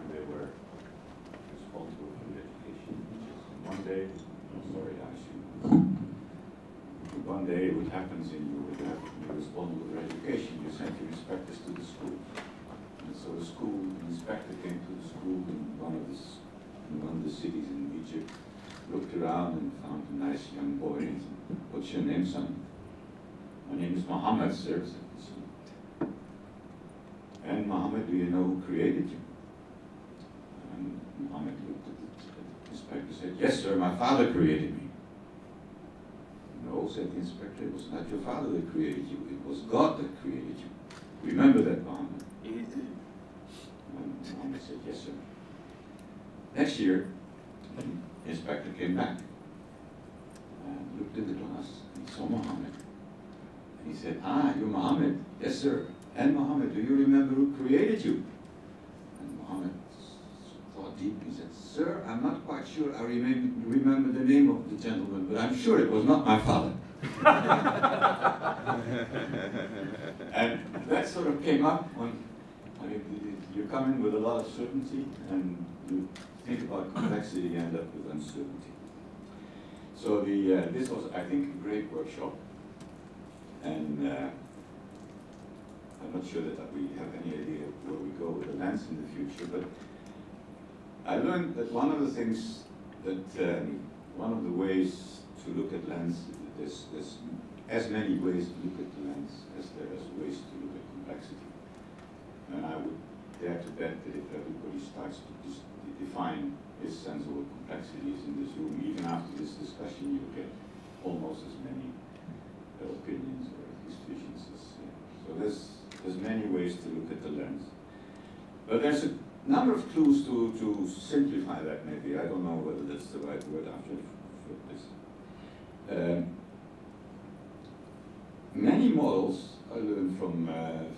they were responsible for the education. One day, sorry, one day what happens in you when you're responsible for education, you send your inspectors to the school. And so the inspector came to the school in one of the cities in Egypt, looked around and found a nice young boy and said, "What's your name, son?" "My name is Muhammad, sir," said the son. "And Muhammad, do you know who created you?" And Muhammad looked at the inspector and said, "Yes, sir, my father created me." "No," said the inspector, "it was not your father that created you, it was God that created you. Remember that, Muhammad." And Muhammad said, "Yes, sir." Next year, the inspector came back and looked in the class and he saw Muhammad. And he said, "Ah, you're Muhammad." "Yes, sir. And Muhammad, do you remember who created you?" And Muhammad thought deeply. He said, "Sir, I'm not quite sure I remember the name of the gentleman, but I'm sure it was not my father." And that sort of came up when you come in with a lot of certainty and you think about complexity, you end up with uncertainty. So this was, I think, a great workshop. And I'm not sure that we have any idea where we go with the lens in the future, but I learned that one of the things that, one of the ways to look at lens, there's as many ways to look at the lens as there is ways to look at complexity. And I would dare to bet that if everybody starts to define his sense of what complexity is in this room, even after this discussion, you'll get almost as many opinions or at least visions as. So there's many ways to look at the lens. But there's a number of clues to simplify that, maybe. I don't know whether that's the right word after this. Many models I learned from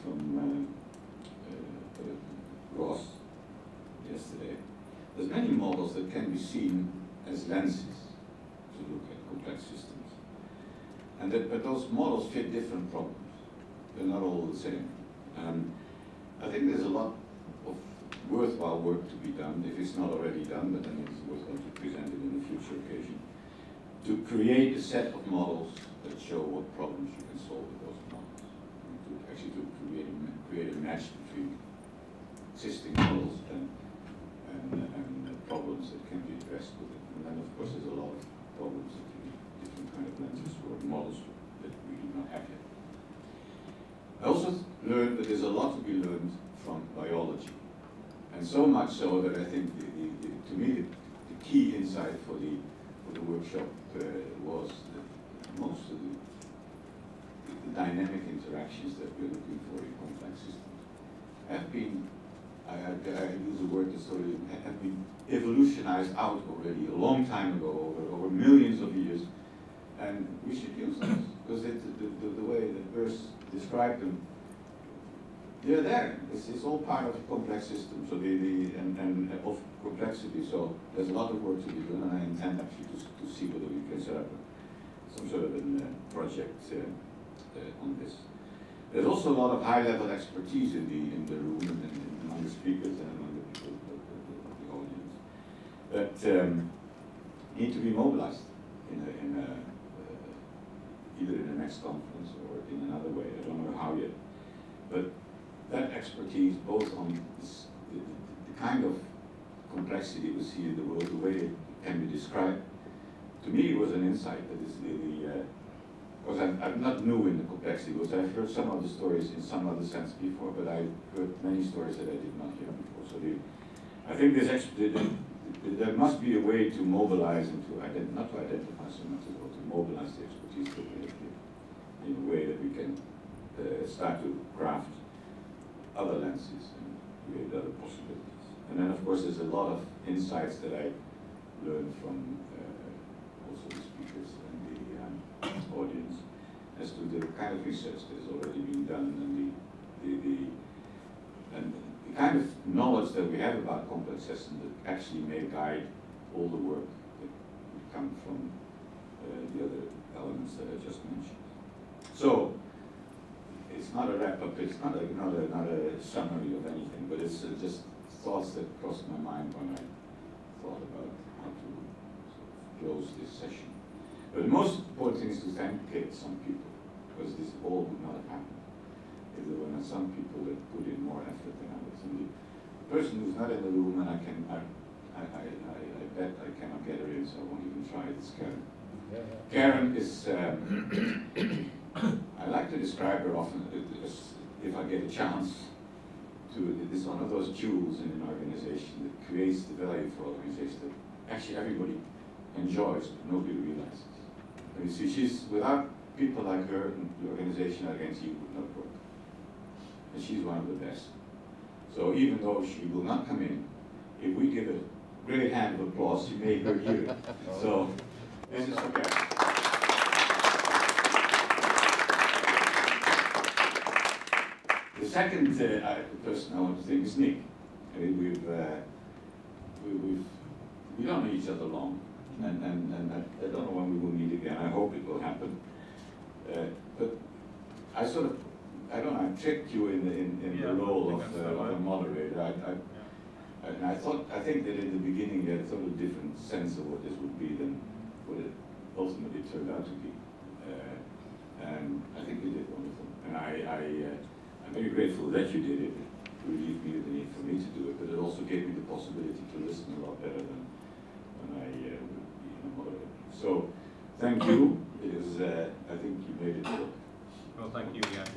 Ross yesterday. There's many models that can be seen as lenses to look at complex systems. But those models fit different problems. They're not all the same. I think there's a lot of worthwhile work to be done, if it's not already done, but then it's worthwhile to present it in a future occasion, to create a set of models that show what problems you can solve with those models. And to create a match between existing models and problems that can be addressed with it. And then, of course, there's a lot of problems that you need different kind of lenses or models that we do not have yet. I also learned that there's a lot to be learned from biology. And so much so that I think, to me, the key insight for the workshop was that most of the dynamic interactions that we're looking for in complex systems have been, I use a word that sort of have been evolutionized out already a long time ago, over millions of years, and we should use those because the way that Bers described them, they're there. It's all part of a complex system. So and of complexity. So there's a lot of work to be done, and I intend actually to see whether we can set up some sort of a project on this. There's also a lot of high-level expertise in the room and among the speakers and among the people of the audience that need to be mobilized either in the next conference or in another way. I don't know how yet, but that expertise, both on the kind of complexity we see in the world, the way it can be described, to me was an insight that is because I'm not new in the complexity, because I've heard some of the stories in some other sense before, but I've heard many stories that I did not hear before. So I think there must be a way to mobilize and not to identify so much as well, to mobilize the expertise that we have here in a way that we can start to craft other lenses and create other possibilities. And then, of course, there's a lot of insights that I learned from also the speakers and the audience as to the kind of research that has already been done and the kind of knowledge that we have about complex systems that actually may guide all the work that would come from the other elements that I just mentioned. So it's not a wrap-up, it's not a summary of anything, but it's just thoughts that crossed my mind when I thought about how to sort of close this session. But the most important thing is to thank some people, because this all would not have happened if there were not some people that put in more effort than others. And the person who's not in the room, and I bet I cannot get her in, so I won't even try, it's Karen. Karen is, I like to describe her often as, if I get a chance, it's one of those jewels in an organization that creates the value for organization that actually everybody enjoys, but nobody realizes. And you see, she's, without people like her, the organization, I guarantee, would not work. And she's one of the best. So even though she will not come in, if we give a great hand of applause, she may go here. So this is for Karen. The second person I want to thank is Nick. I mean, we don't know each other long, and I don't know when we will meet again. I hope it will happen. But I sort of, I don't know, I tricked you in the role of a moderator. And I think that in the beginning you had a totally different sense of what this would be than what it ultimately turned out to be. And I think you did wonderful. And I'm very grateful that you did it. It relieved me of the need for me to do it, but it also gave me the possibility to listen a lot better than when I would be a moderator. So, thank you. It is, I think you made it work. Well, thank you, Jan.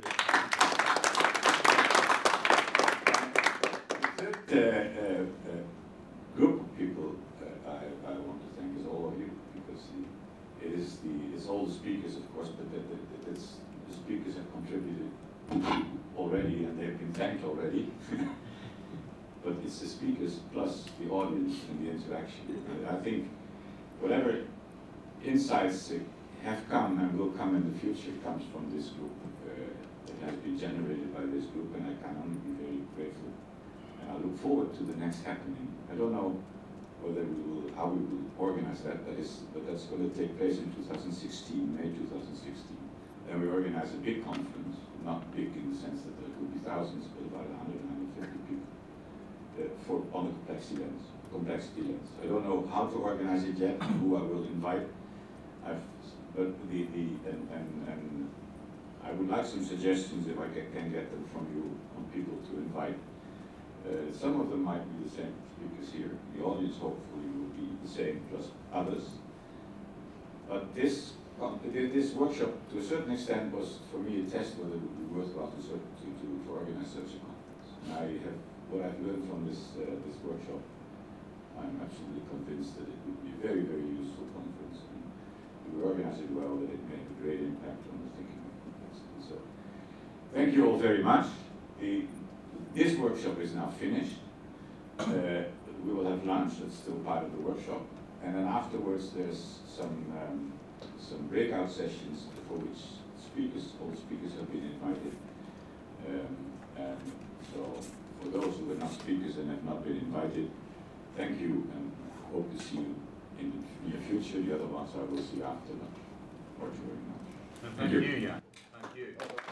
The third group of people I want to thank is all of you, because it's all the speakers, of course, but the speakers have contributed already, and they've been thanked already. But it's the speakers plus the audience and the interaction. I think whatever insights have come and will come in the future comes from this group. It has been generated by this group, and I can only be very grateful. And I look forward to the next happening. I don't know whether how we will organize that, but that's going to take place in 2016, May 2016. Then we organize a big conference. Not big in the sense that there could be thousands, but about 100, 150 people on the complexity lens. I don't know how to organize it yet, who I will invite. But I would like some suggestions if I can get them from you on people to invite. Some of them might be the same speakers here. The audience hopefully will be the same, plus others. But this workshop, to a certain extent, was for me a test whether it would be worthwhile to organize such a conference. And what I've learned from this workshop, I'm absolutely convinced that it would be a very, very useful conference. And if we organize it well, that it may have a great impact on the thinking of complexity. So, thank you all very much. This workshop is now finished. We will have lunch, that's still part of the workshop. And then afterwards, there's some breakout sessions for which all speakers have been invited. And so for those who are not speakers and have not been invited, thank you, and hope to see you in the near future. The other ones I will see after lunch or during lunch. Thank you, Jan. Thank you.